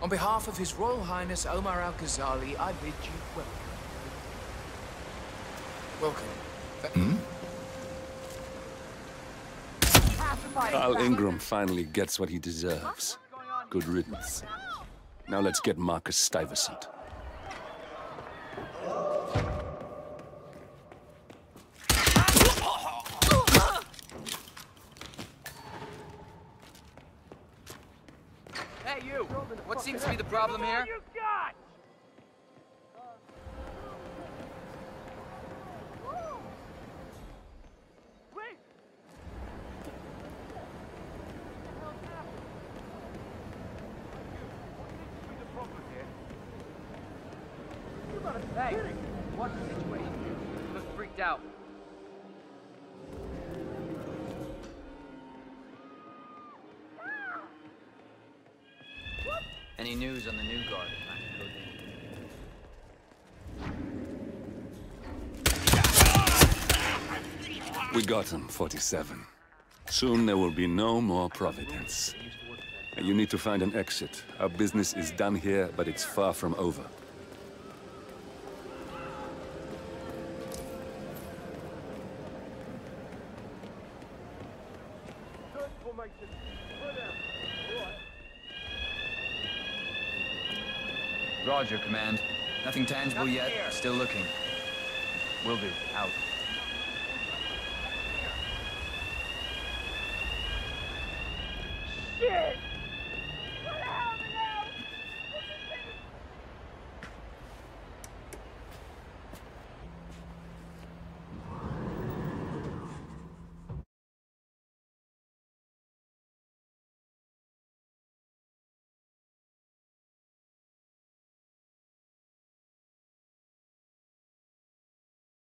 On behalf of His Royal Highness Omar Al-Ghazali, I bid you welcome. Carl Ingram finally gets what he deserves. Good riddance. Now let's get Marcus Stuyvesant. Hey, you! What seems to be the problem here? Hey, what's the situation? You look freaked out. Any news on the new guard at We got him, 47. Soon there will be no more Providence. You need to find an exit. Our business is done here, but it's far from over. Roger, Command. Nothing tangible yet. Still looking. Will do. Out. Shit!